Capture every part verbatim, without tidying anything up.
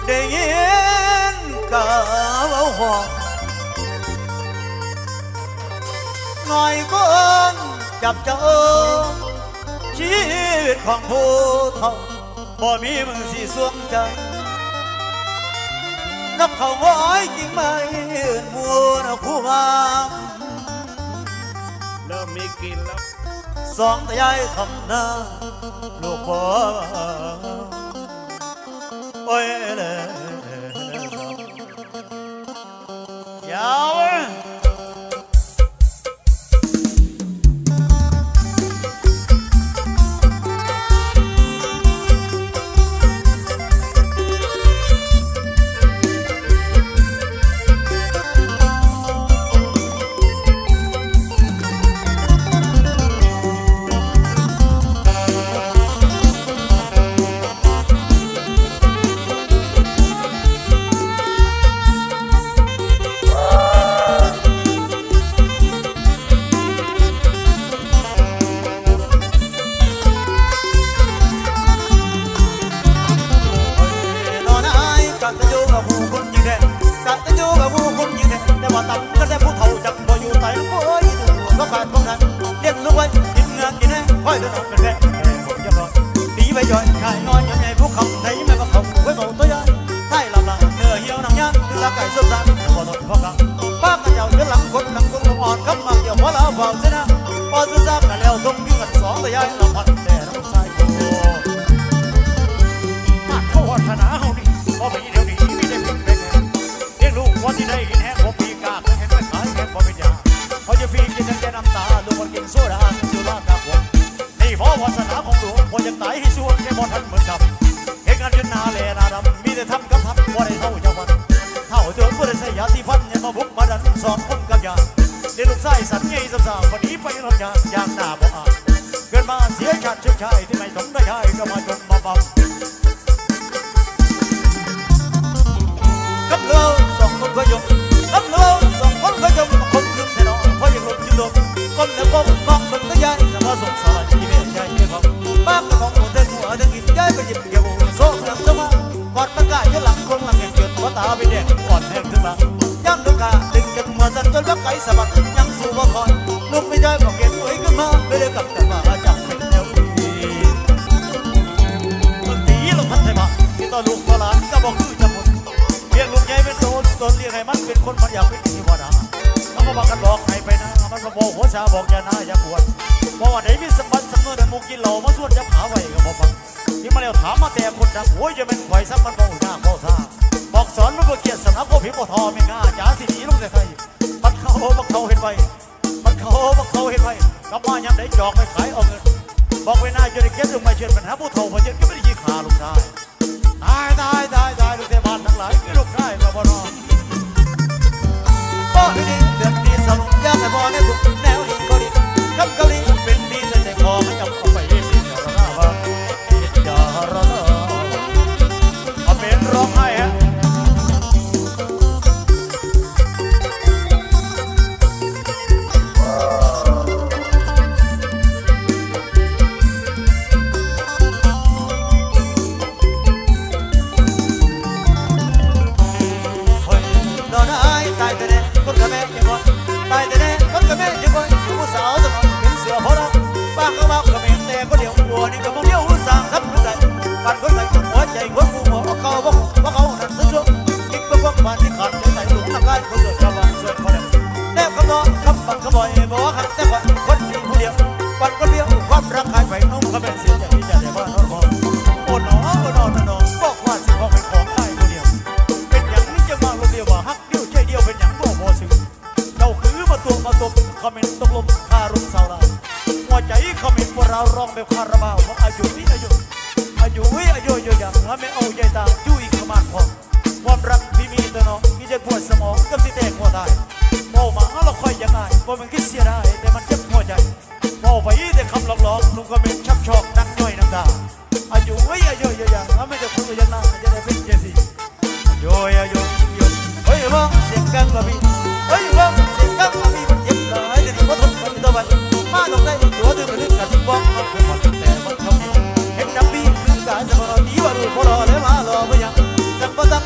ได้ยินกะเว้าห้องหน่อยก็จับเจ้าชีวิตของผู้เฒ่าบ่มีมึงสิสวงใจนับเขาไว้กิ่งไม้อื่นมัวนคู่งามเริ่มมีกินแล้วสองตายายทำหน้าลูกพ่อโอ้ยเลยยาวตับก็ได้ผู้เฒ่าจักบ่อยู่ไต่โอ้ยก็ขาดตรงนั้นเลี้ยงลูกไว้กินเงินกินให้ค่อยเดินออกเป็นแก่ผมจะรอดีไปย่อยขายนอนยังไงผู้คำไทยไม่มาคำไว้บอกตัวยันไทยลำละเนื้อเหี่ยวหนังยันคือละไก่ส้มตำพอตดพอกังป้ากันยาวเดินหลังคนหลังกุ้งลงอ่อนกับมาเกี่ยวพอละเบาเสียนะพอซื้อซักกันแล้วทงยิ่งกันสองตัวยันลำพันแต่น้องชายโตมาเข้าวัฒนาเฮานี่พอไปเดี๋ยวนี้ไม่ได้เป็นเป็นเลี้ยงลูกวันที่ได้กินแห้งผมปีกาเห็นไม่ขายแค่บ่เป็นยาพอจะฟีกินแต่น้ำตาลูกคนกินโซดาสุรากาผมนี่เพราะวาสนาของหลวงพอจะตายให้ชวนแค่บ่ทันเหมือนกับเห็นงานจนนาแลนาดำมีแต่ทำกับทำบ่ได้เท่าเจ้าวันเท่าเดิมเพื่อได้ใส่ยาที่พันยังมาบุกมาดันสองคนกับยาเลี้ยงลูกไส้สัตว์ใหญ่สับๆวันนี้ไปรับยายางหน้าบ่อาเกิดมาเสียชาติเชื้อชายที่ไม่สมได้ให้ก็มาจนมาบังกับเราสองคนก็ยกกับเราสองคนก็ยกคนลืมแน่นอนเพราะยังหลงยืนหลงคนแล้วก็มองคนตัวใหญ่จะมาส่งสารที่ไม่ใช่เพียงเขาบ้านกับของคนเดินหัวเดินกินย้ายไปหยิบเกี่ยวโซ่หลังเจ้ามาก่อนมันกายยันหลังคงหลังเงียบเกิดหัวตาไปแดงอ่อนแห้งถึงหลังย่ำดึงกาดึงจนหัวสั่นจนรักไก่สะบัดยังสู้ว่าคอยลุกไม่ได้ก็เก็บไว้ขึ้นมาไม่ได้กลับแต่มาจับเป็นแนวดีบางทีเราพันใจมาที่ต่อลูกต่อหลานก็บอกคือจะหมดเรียกลูกใหญ่เป็นโตตนเรียกให้มันเป็นคนมันอยากเป็นที่ว่าด่าแล้วก็บอกกันบอกใครไปนะมันก็บอกหัวชาบอกอย่าหน้าอย่าปวดบอกว่าไหนมีสมบัติสมนวนแต่มุกินเหล่ามาส่วนจะขาไว้ก็บอกฟังที่มาแล้วถามมาแต่คนดังโอ้ยจะเป็นไข่ซ้ำมันบอกหน้าบอกซาบอกสอนมันบอกเกียรติสนับบอกผิวบอกทอไม่ง่าจ๋าสิหนีลงแต่ใครมันเขาบอกเขาเห็นไปมันเขาบอกเขาเห็นไปกลับมายังได้จอกไปขายเอาเงินบอกไว้หน้าจะได้เก็บลงมาเชื่อปัญหาผู้เฒ่าพอเจ็บก็ไม่ได้ยีขาลูกชายตายตายตายตายลูกเทพบ้านทั้งหลายไม่ลูกชายมาบ่นอนบ่ดีเดือดดีสนุกยากแต่บ่ได้บุกแนวดีก็ดีกับเกาหลีเป็นดีแต่ใจคอไม่ยอมเอาไปเล่นดิอย่าร้องว่าอย่าร้องเอาเป็นร้องไห้ฮะตายแต่เด็กคนกระแม่ยังก่อนตายแต่เด็กคนกระแม่ยังก่อนผู้สาวจะนอนเป็นเสือพอเราบ้างก็บ้างกระแม่แต่ก็เดียวหัวนี่ก็มองเดียวหัวสางทับหัวใจปั่นคนไหนหัวใจหัวกูหัวเขาบ้างว่าเขาหนักสุดสุดคิดว่าพวกมันที่ขาดใจไหนหลุดทำลายคนเกิดชาวบ้านส่วนคนเดียวแนบคำนอนคำบังคำบ่อยบอกว่าขัดแต่คนคนเดียวคนเดียวปั่นคนเดียวความรักหายไปน้องก็เป็นเสียใจที่จะได้บ้านนอนมองโอ้หนอโอ้หนอหนอบอกว่าสิ่งของเป็นของใครคนเดียวเป็นอย่างนี้จะมาลงเดียวว่าฮักเดียวใจเดียวเป็นอย่างบ่บ่ซึ้งเจ้าคือมาตัวมาตัวคอมเมนต์ตกลงคารุ่งสาวเราหัวใจคอมเมนต์พวกเราร้องแบบคาราบาวว่าอายุนี่อายุอายุวิอายุอายุอย่างแล้วไม่เอาใจตาจุ้ยขมาดพอความรักที่มีตัวน้องมีจะปวดสมองกับที่แตกหัวตายโม่มาเราคอยยังไงว่ามันคิดเสียได้แต่มันเจ็บหัวใจโม่ไปแต่คำหลอกหลอกลุงคอมเมนต์ชักชอกนักย่อยน้ำตาอายุวิอายุอายุอย่างแล้วไม่จะคุยกันนานจะได้เป็นเจสีอายุอายุเฮ้ยบ้องเสียงกังกะบีเฮ้ยบ้องเสียงกังกะบีมันเจ็บหลายแต่ที่ว่าทนกันตัวมันมาตรงไหนตัวเดิมมันลึกกับที่บ้องมันเป็นมันแต่มันเขาเห็นดับบีลึกกับสมองดีว่ารู้พอรอแล้วมา รอไม่ยังสักบ่ตั้ง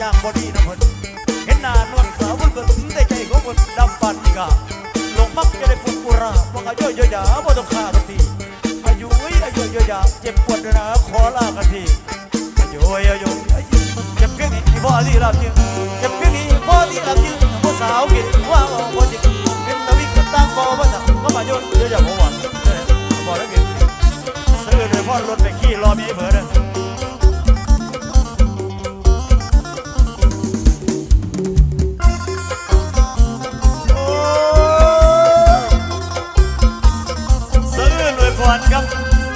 จากบอดี้นะคนเห็นหน้านวลขาวบุญเบิกได้ใจของคนดำปันกาหลงมักจะได้ปวดกุราพวกอายุเยอะยาบ่ต้องฆ่ากันทีอายุอายุเยอะยาเจ็บปวดนะขอลากันทีอายุอายุเจ็บเพียงนี้พ่อที่รับจริงเจ็บเพียงนี้พ่อที่รับจริงพ่อสาวกินว่าพ่อจริงเป็นตะวิกตั้งบ่ว่าจะก็มาโยนเยอะยาบ่หวานบ่ได้กินซื้อเลยพ่อรถไปขี่รอมีเผื่อเด้อครับ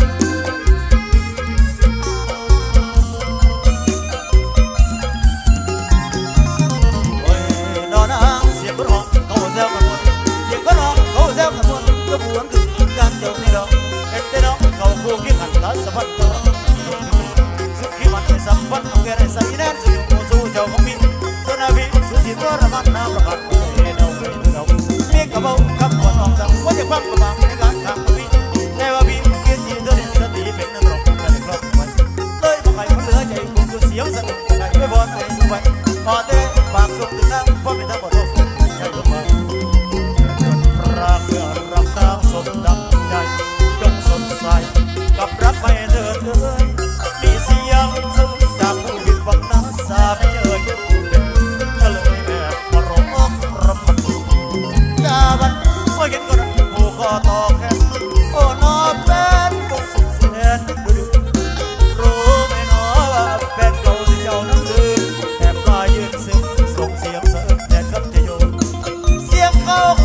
โอ้ยนอนอ่างเสียงคนร้องเขาแซวกันหมดเสียงคนร้องเขาแซวกันหมดกระบวนคือการเจ้านี่เราเอ็ดเต้นเขาคู่ขี้ขันตาสะพัดตัวสุขีมันในสัมพันธ์เอาแก่ในใส่แน่นสุดโมสู้เจ้าของพี่ส่วนอาพี่สุดที่ตัวระมัดน้ำประกันเอ็นเอาเอ็นเอาเมียกระเป๋าคำขวัญออกจากว่าจะควักกระบังในการทำพี่แต่ว่าพี่เกียรติเดินสติเป็นนักร้องกันในครอบครัวเลยบอกให้คนเหลือใจคงคือเสียงสนุกใจไม่พอใจไว้พอเต้ปากลงถึงน้ำเพราะเป็นทั้งหมดทุกใจลงมารักเพื่อรักตามสมดังใจจงสดใสกับรักไม่เดินเลยมีเสียงซึ้งจากผู้ผิดหวังน้ำสาไม่เจอเป็นทะเลแอบมาร้องรำพันกาบันว่าเห็นคนผู้คอต่อแขนโอ้นอเป็นบุกสุดเสียนรู้ไหมน้อว่าเป็นเก่าที่เจ้านั้นลืมแต่ปลายยืนซึ้งส่งเสียงเสริมแทนกับจะโยนเสียงเขาโค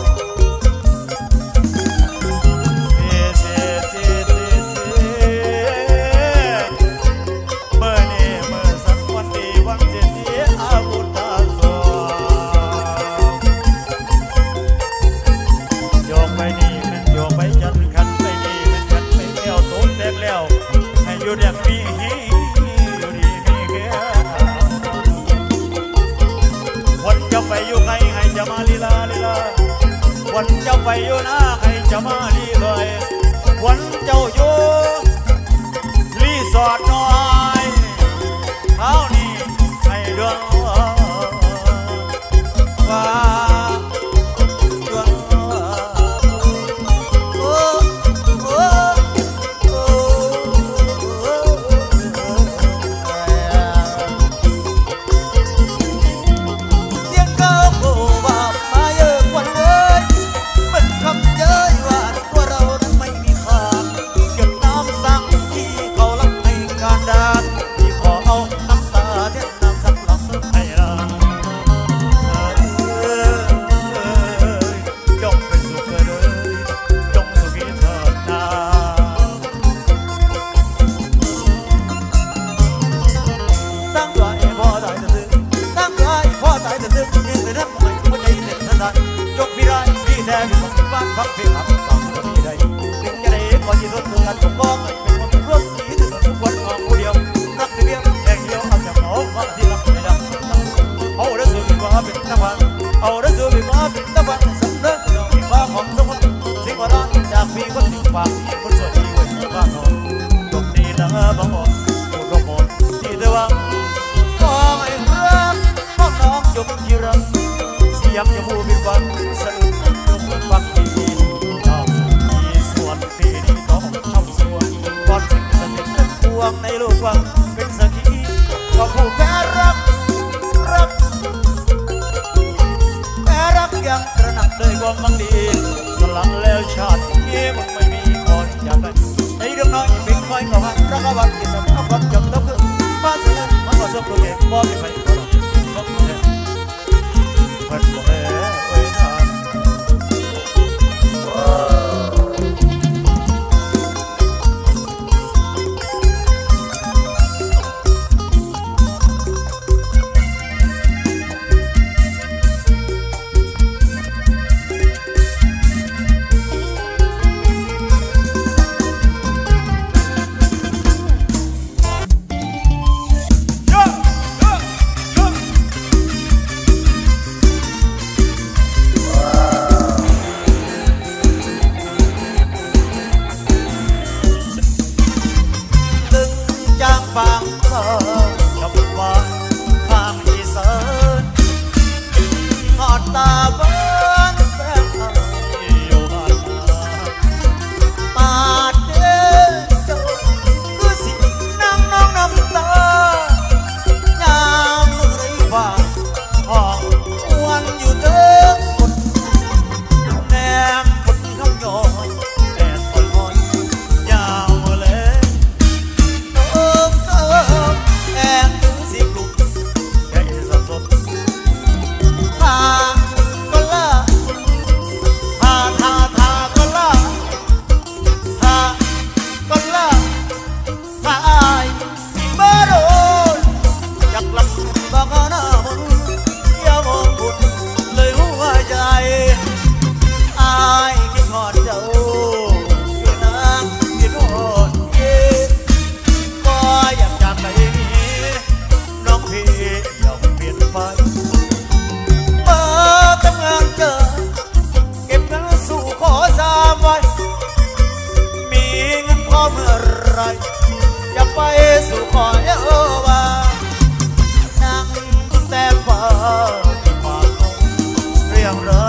เสียเสียเสียเสียเสียเมื่อนี้เมื่อสักวันดีวันเสียเสียอาบุตาสวโยกไปนี่มันโยกไปจันขันไปนี่มันขันไปเที่ยวโต้นแดกแล้วให้อยู่เด็กมีฮีอยู่ดีมีแก่วันจะไปอยู่ไงให้จะมาลีลาลีลาวันจะไปอยู่นะให้จะมาลีเลยวันเจ้าอยู่รีสอร์ทน้อยเท่านี้ให้ดวงว่าดวงโอ้โอ้โอ้เสียงเขาโอ้ว่ามาเยอะกว่าเลยมันคำเย้ยว่าตัวเรานั้นไม่มีค่าเก็บน้ำสังที่เขาลักในการดานที่ขอเอาน้ำตาเทียนน้ำสักหลังให้เราจงเป็นสุขเลยจงสุขีเถิดนาตั้งใจพ่อตายจะตื่นตั้งใจพ่อตายจะตื่นเองเลยนะทำไมหัวใจเต้นทันทันจงพี่ได้พี่แท้พี่ของบ้านพักพี่หักบางคนพี่ได้ถึงจะได้ก่อนที่สุดคือการปกป้องเป็นคนร่วมสีถึงทุกวันของผู้เดียวรักที่เดียวแดงเดียวเอาจากน้องมาที่รักไม่ได้เอาได้สู้ดีกว่าเป็นตะวันเอาได้สู้ดีกว่าเป็นตะวันสำเร็จเราดีกว่าของสมบัติสิ่งว่าได้จากพี่คนหนึ่งฝากพี่คนสวยที่ไว้บ้านนอนตรงนี้นะบางอ่อนโอ้ก็หมดที่เธอว่าขอให้รักพ่อน้องจงที่รักเสียงจะพูดเป็นวันสะอึกจงฟังดีชอบมีส่วนที่ดีต้องทำส่วนก่อนสิ่งสนิททั้งปวงในโลกวังเป็นสักขีก็ผู้แพ้รักรักแพ้รักยังตระหนักด้วยความบังดีสลังแล้วชาตินี้มันไม่มีคนจากกันในเรื่องน้อยเป็นคอยก่อหันรักอาวัตกินแบบเอาความจำต้องคือมาเสนอมันก็สมตัวเองมองไม่ไปก็หรอกก็คือเพิ่นบอกแม่ไว้นานไปสู่ขอเยอะว่านั่งแต่ฟ้าที่ปากเรียงเรอ